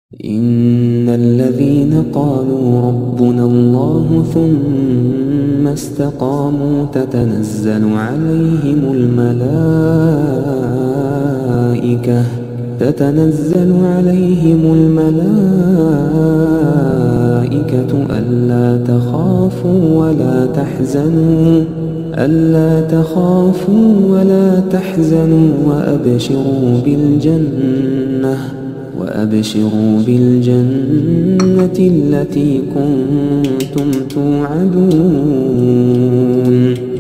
إن الذين قالوا ربنا الله ثم استقاموا تتنزل عليهم الملائكة ألا تخافوا ولا تحزنوا وأبشروا بالجنة التي كنتم توعدون.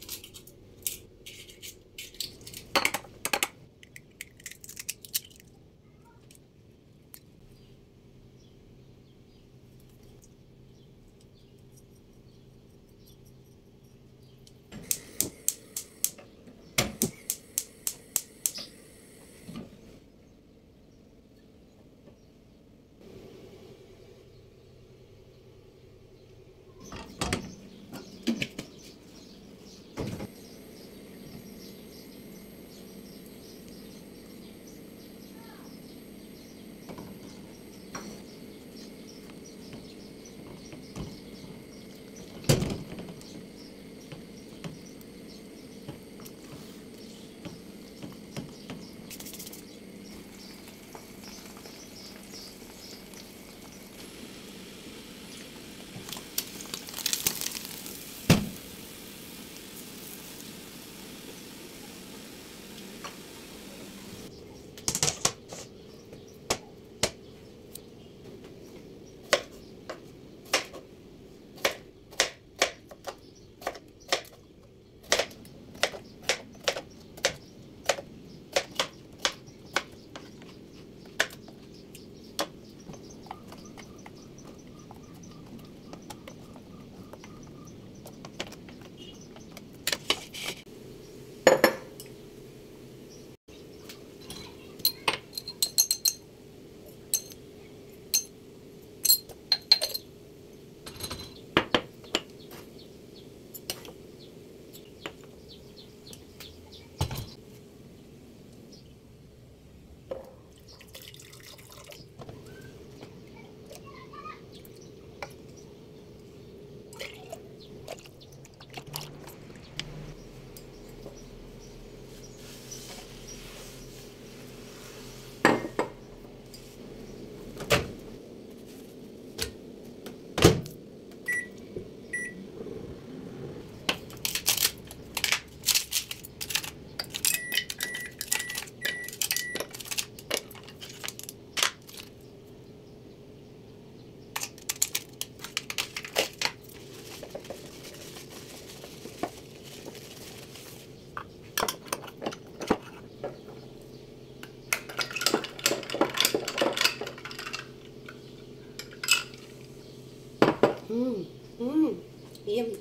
يم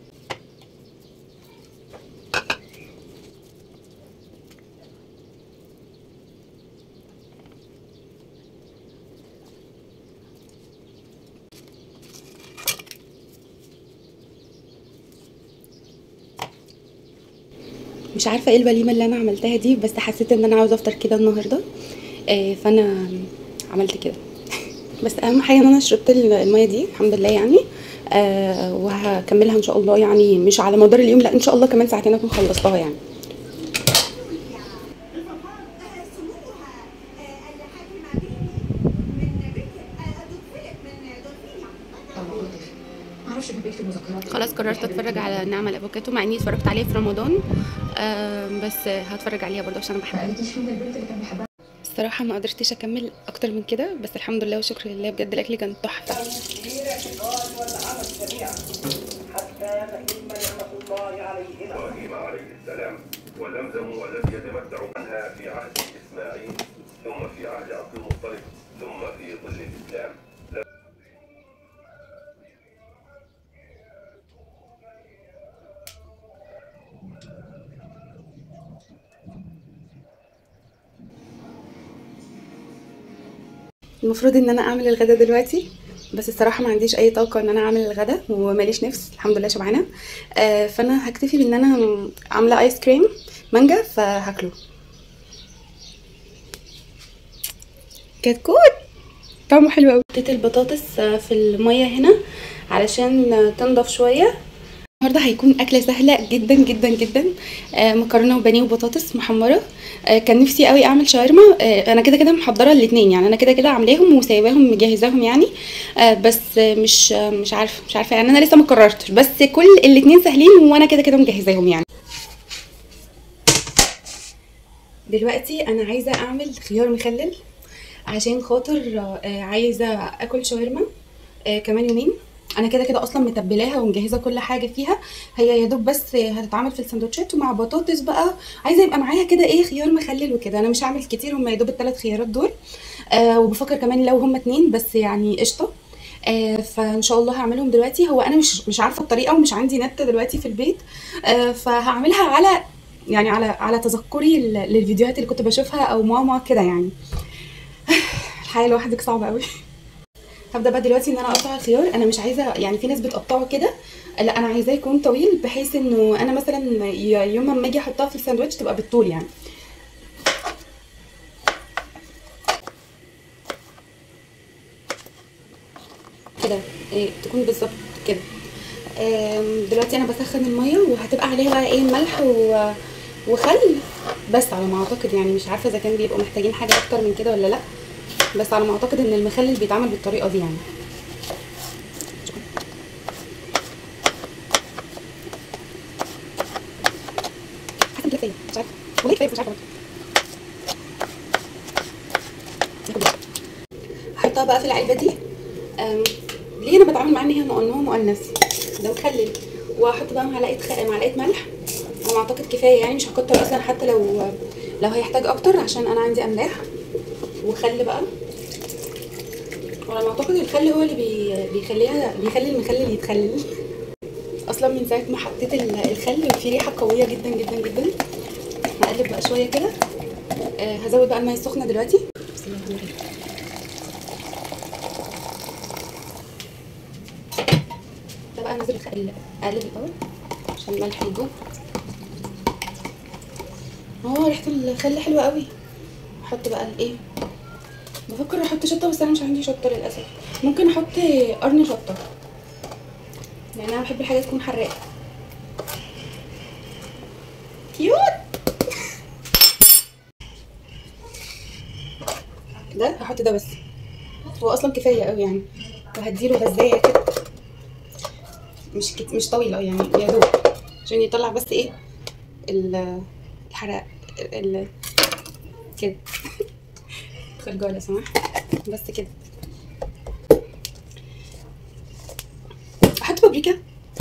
مش عارفه ايه الوليمه اللي انا عملتها دي، بس حسيت ان انا عاوزه افطر كده النهارده. فانا عملت كده. بس اهم حاجه ان انا شربت الميه دي الحمد لله يعني. وهكملها ان شاء الله، يعني مش على مدار اليوم، لا ان شاء الله كمان ساعتين اكون خلصتها يعني. خلاص قررت اتفرج على نعمة الافوكاتو، مع اني اتفرجت عليه في رمضان. بس هتفرج عليها برضه عشان انا بحبها. الصراحه ما قدرتش اكمل اكتر من كده، بس الحمد لله وشكر لله، بجد الاكل كان تحفه. حتى فإن نعمة الله عليهما إبراهيم عليه السلام وزمزم والذي يتمتع عنها في عهد إسماعيل، ثم في عهد عبد المطلب، ثم في ظل الإسلام. المفروض ان انا اعمل الغدا دلوقتي، بس الصراحه ما عنديش اي طاقه ان انا اعمل الغدا وماليش نفس، الحمد لله شبعانه. فانا هكتفي بان انا عامله ايس كريم مانجا فهاكله. كتكوت طعمه حلو قوي. حطيت البطاطس في الميه هنا علشان تنضف شويه. النهارده هيكون اكله سهله جدا جدا جدا، مكرونه وبانيه وبطاطس محمره. كان نفسي قوي اعمل شاورما. انا كده كده محضره الاثنين، يعني انا كده كده عاملاهم وسايباهم مجهزاهم يعني. بس مش عارفه يعني، انا لسه ما قررتش، بس كل الاثنين سهلين وانا كده كده مجهزاهم يعني. دلوقتي انا عايزه اعمل خيار مخلل عشان خاطر عايزه اكل شاورما كمان يومين. انا كده كده اصلا متبلاها ومجهزه كل حاجه فيها، هي يا دوب بس هتتعمل في السندوتشات ومع بطاطس بقى. عايزه يبقى معاها كده ايه خيار مخلل وكده. انا مش هعمل كتير، هم يا دوب الثلاث خيارات دول. وبفكر كمان لو هم اتنين بس يعني قشطه. فان شاء الله هعملهم دلوقتي. هو انا مش عارفه الطريقه ومش عندي نت دلوقتي في البيت. فهعملها على يعني على تذكري للفيديوهات اللي كنت بشوفها او ماما كده يعني. الحياه لوحدك صعبه قوي. هبدا بقى دلوقتي ان انا اقطع الخيار. انا مش عايزه يعني في ناس بتقطعه كده، لا انا عايزاه يكون طويل بحيث انه انا مثلا يوم ما اجي احطها في الساندوتش تبقى بالطول يعني. كده إيه تكون بالظبط كده. دلوقتي انا بسخن الميه وهتبقى عليها بقى ايه ملح وخل بس على ما اعتقد يعني. مش عارفه اذا كان بيبقوا محتاجين حاجه اكتر من كده ولا لا، بس على ما اعتقد ان المخلل بيتعمل بالطريقه دي يعني. حسب كده مش عارفه والله كفايه مش عارفه. هحطها بقى في العلبه دي. ليه انا بتعامل معاه ان هو مؤنث ده مخلل. واحط بقى معلقه ملح. انا اعتقد كفايه يعني، مش هكتر اصلا حتى لو هيحتاج اكتر عشان انا عندي املاح. وخل بقى، وانا اعتقد الخل هو اللي بيخلي المخلل يتخلل. اصلا من ساعه ما حطيت الخل في ريحه قويه جدا جدا جدا. هقلب بقى شويه كده. هزود بقى الميه السخنه دلوقتي. بسم الله الرحمن الرحيم. ده بقى انزل اقلب الاول عشان الملح يدوب. ريحه الخل حلوه قوي. احط بقى الايه، بفكر احط شطه بس انا مش عندي شطه للاسف. ممكن احط قرن شطه لان انا بحب الحاجه تكون حراقه. كيوت. ده هحط ده بس، هو اصلا كفايه قوي يعني. وهديله غزايه كده مش طويله يعني يا دوب عشان يطلع بس ايه الحرق كده. ادخل جوه لو سمحت بس كده. احط بابريكا.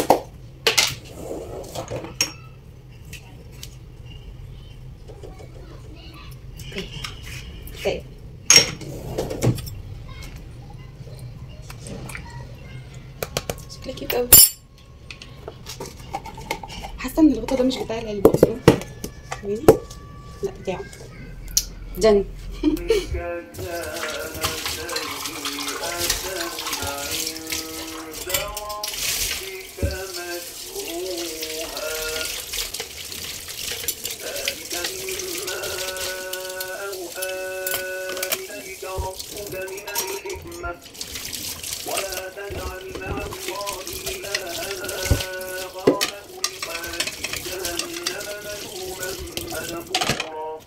كفايه. شكلها كيوت قوي. حاسه ان الغطا ده مش بتاع العلبه اصلا. لا بتاعه جن. ولا تجعل مع الله إلها آخر فتلقى في جهنم ملوما مدحورا.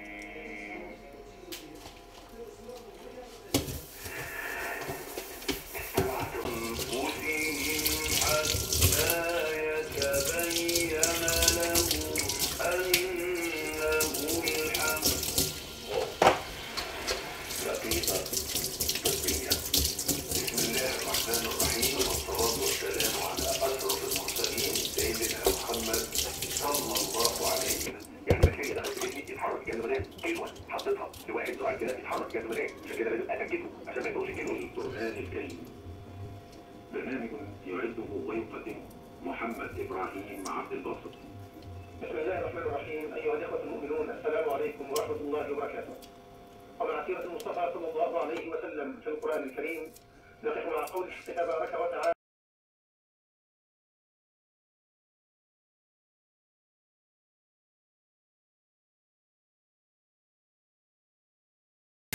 برنامج يعده ويقدمه محمد إبراهيم عبد الباسط. بسم الله الرحمن الرحيم. أيها الإخوة المؤمنون، السلام عليكم ورحمة الله وبركاته. ومع سيرة المصطفى صلى الله عليه وسلم في القرآن الكريم نقف مع قوله تبارك وتعالى.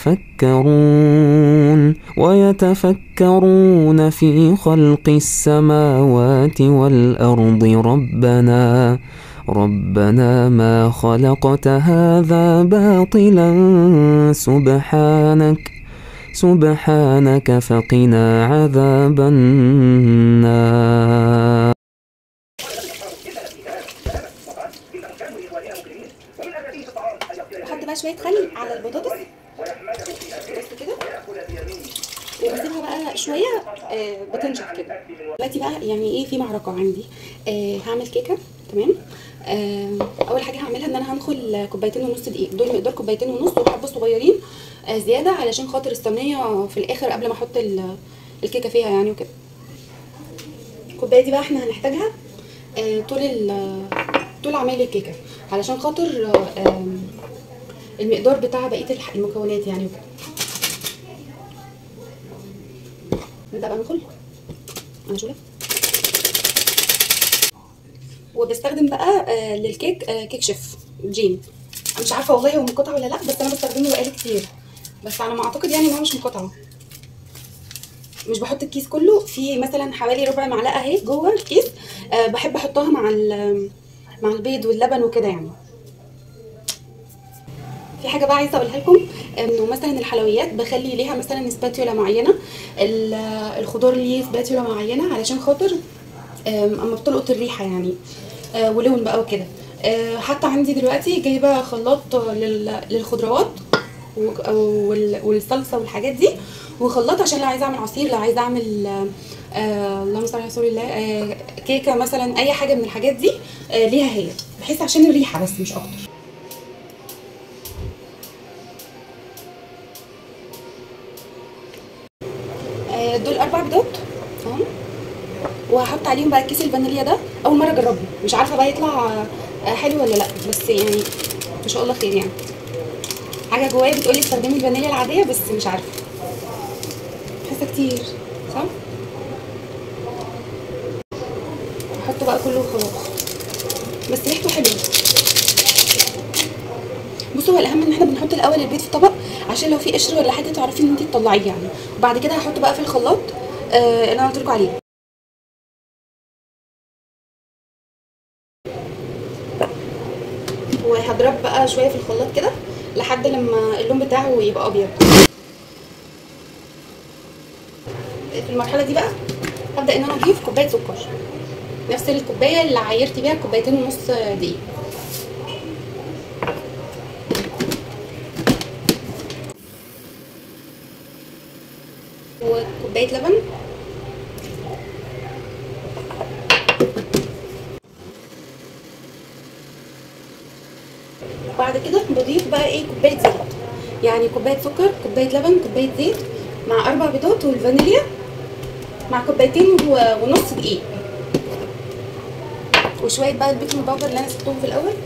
ويتفكرون في خلق السماوات والأرض ربنا ما خلقت هذا باطلا سبحانك فقنا عذاب النار. بحط بقى شويه خل على البطاطس بس كده، وبسيبها بقى شويه بتنشف كده. دلوقتي بقى يعني ايه، في معركه عندي. هعمل كيكه. تمام. اول حاجه هعملها ان انا هنخل كوبايتين ونص دقيق، دول مقدار كوبايتين ونص، وحبه صغيرين زياده علشان خاطر الصينيه في الاخر قبل ما احط الكيكه فيها يعني وكده. الكوبايه دي بقى احنا هنحتاجها طول عمايل الكيكه، علشان خاطر المقدار بتاع بقيه المكونات يعني وكده. نبدا بقى نخل. انا شويه وبستخدم بقى للكيك كيك شيف جين. انا مش عارفه والله هو من قطعه ولا لا، بس انا بستخدمه بقالي كتير، بس على ما اعتقد يعني ان هو مش من قطعه. مش بحط الكيس كله، في مثلا حوالي ربع معلقه اهي جوه الكيس. بحب احطها مع البيض واللبن وكده يعني. في حاجه بقى عايزه اقولها لكم، انه مثلا الحلويات بخلي ليها مثلا سباتيولا معينه، الخضار ليه سباتيولا معينه علشان خاطر اما بتلقط الريحه يعني ولون بقى وكده. حتى عندي دلوقتي جايبه خلاط للخضروات والصلصه والحاجات دي، وخلاط عشان لو عايزه اعمل عصير، لو عايزه اعمل اللهم صل على رسول الله كيكه مثلا، اي حاجه من الحاجات دي ليها هي، بحيث عشان الريحه بس مش اكتر. دول 4 بيضات اهو، وهحط عليهم بقى كيس الفانيليا ده. اول مره اجربه، مش عارفه بقى يطلع حلو ولا لا، بس يعني ان شاء الله خير يعني. حاجه جوايا بتقولي استخدمي الفانيليا العاديه، بس مش عارفه، حاسه كتير صح. احطه بقى كله وخلاص، بس ريحته حلوه. بصوا، هو الاهم ان احنا بنحط الاول البيض في طبق عشان لو في قشر ولا حاجه تعرفي ان انت تطلعيه يعني، وبعد كده هحطه بقى في الخلاط اللي انا قلت لكم عليه. وهضرب بقى شويه في الخلاط كده لحد لما اللون بتاعه يبقى ابيض. في المرحله دي بقى هبدا ان انا اضيف كوبايه سكر، نفس الكوبايه اللي عايرتي بيها كوبايتين ونص دقيق. وكوبايه لبن، وبعد كده بضيف بقى ايه كوبايه زيت، يعني كوبايه سكر، كوبايه لبن، كوبايه زيت، مع 4 بيضات والفانيليا، مع كوبايتين ونص دقيق، وشويه بقى البيكنج باودر اللي انا سبتهم في الاول،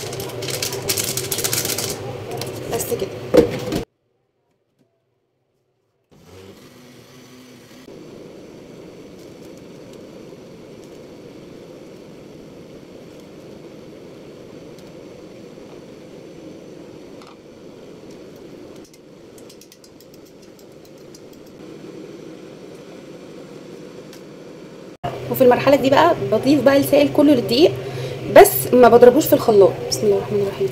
بس كده. وفي المرحله دي بقى بضيف بقى السائل كله للدقيق، بس ما بضربوش في الخلاط. بسم الله الرحمن الرحيم.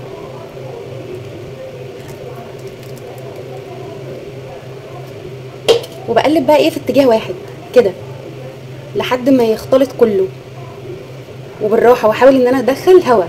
وبقلب بقى ايه في اتجاه واحد كده لحد ما يختلط كله، وبالراحه، واحاول ان انا ادخل هواء.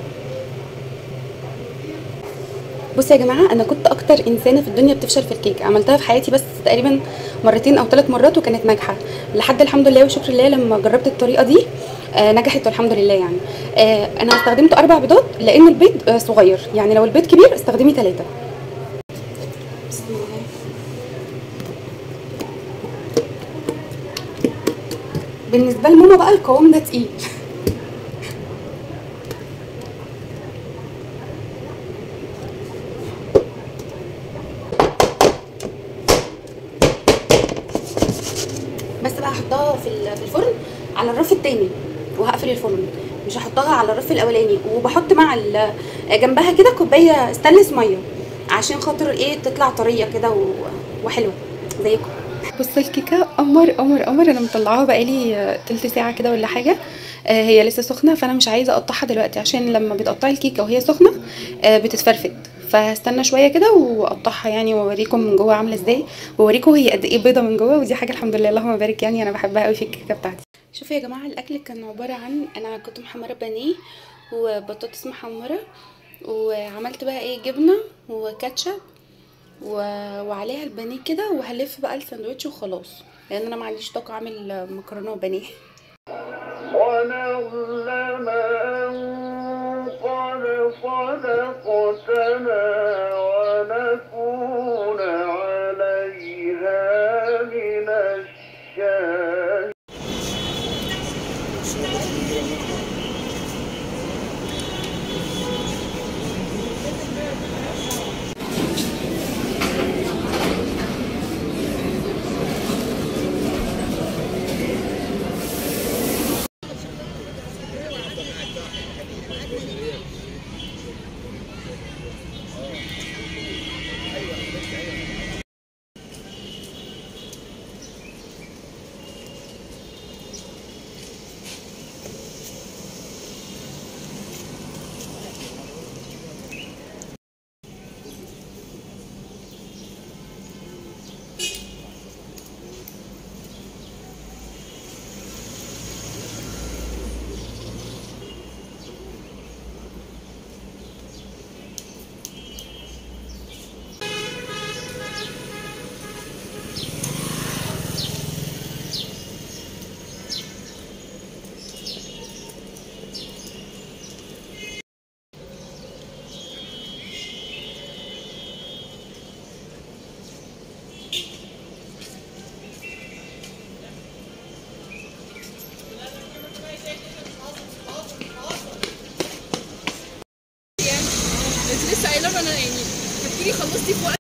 بصوا يا جماعه، انا كنت اكتر انسانه في الدنيا بتفشل في الكيك. عملتها في حياتي بس تقريبا مرتين او 3 مرات وكانت ناجحه، لحد الحمد لله وشكر الله لما جربت الطريقه دي نجحت والحمد لله يعني. انا استخدمت 4 بيضات لان البيض صغير، يعني لو البيض كبير استخدمي 3. بسم الله. بالنسبه لماما بقى القوام ده تقيل. بس بقى هحطها في الفرن على الرف التاني، وهقفل الفرن، مش هحطها على الرف الاولاني. وبحط مع جنبها كده كوبايه ستانلس ميه عشان خاطر ايه تطلع طريه كده وحلوه زيكم. بصوا الكيكه قمر قمر قمر، انا مطلعاها بقالي تلت ساعه كده ولا حاجه. هي لسه سخنه، فانا مش عايزه اقطعها دلوقتي عشان لما بتقطعي الكيكه وهي سخنه بتتفرفت، فهستنى شويه كده واقطعها يعني واوريكم من جوه عامله ازاي، واوريكم هي قد ايه بيضه من جوه، ودي حاجه الحمد لله اللهم بارك يعني انا بحبها قوي في الكيكه بتاعتي. شوفوا يا جماعه الاكل كان عباره عن انا كنت محمره بانيه وبطاطس محمره، وعملت بقى ايه جبنه وكاتشب وعليها البانيه كده، وهلف بقى الساندوتش وخلاص، لان انا ما عنديش طاقه اعمل مكرونه وبانيه. ونعلم أن قد صدقتنا ونكون عليها من الشاهدين. انت لسه قايله له انا يعني هتيجي خلصتي في وقت